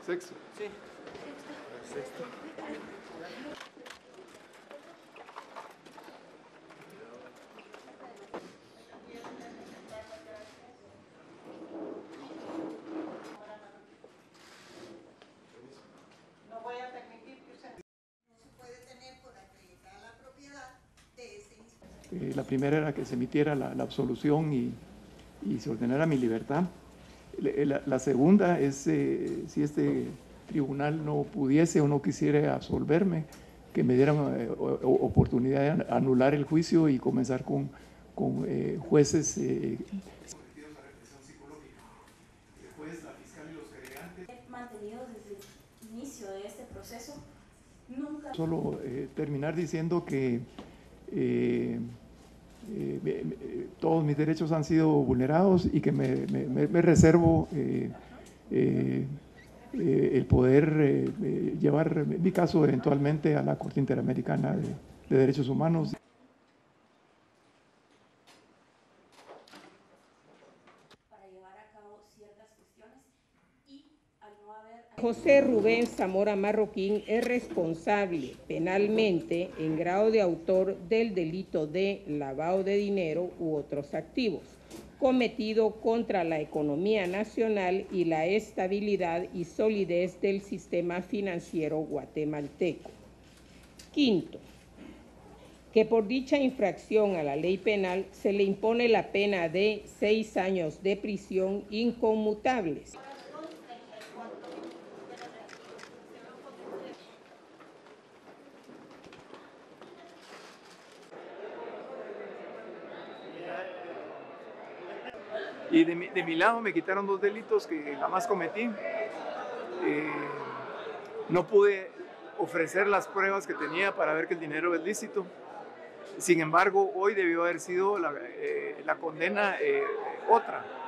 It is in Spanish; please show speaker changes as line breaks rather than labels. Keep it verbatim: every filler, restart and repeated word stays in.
Sexto.
Sí.
Sexto.
No voy a permitir que usted... No se puede tener por acreditar la propiedad de ese instrumento.
Eh, la primera era que se emitiera la, la absolución y, y se ordenara mi libertad. La, la segunda es eh, si este tribunal no pudiese o no quisiera absolverme, que me dieran eh, oportunidad de anular el juicio y comenzar con, con eh, jueces eh, sometidos a represión psicológica. El juez, la fiscal y los queregantes.
He mantenido desde el inicio de este proceso, nunca...
Solo eh, terminar diciendo que eh, Eh, eh, todos mis derechos han sido vulnerados y que me, me, me reservo eh, eh, eh, el poder eh, eh, llevar mi caso eventualmente a la Corte Interamericana de, de Derechos Humanos.
Para llevar a cabo ciertas cuestiones y al no haber...
José Rubén Zamora Marroquín es responsable penalmente en grado de autor del delito de lavado de dinero u otros activos cometido contra la economía nacional y la estabilidad y solidez del sistema financiero guatemalteco. Quinto, que por dicha infracción a la ley penal se le impone la pena de seis años de prisión inconmutables.
Y de mi, de mi lado me quitaron dos delitos que jamás cometí. Eh, no pude ofrecer las pruebas que tenía para ver que el dinero es lícito. Sin embargo, hoy debió haber sido la, eh, la condena eh, otra.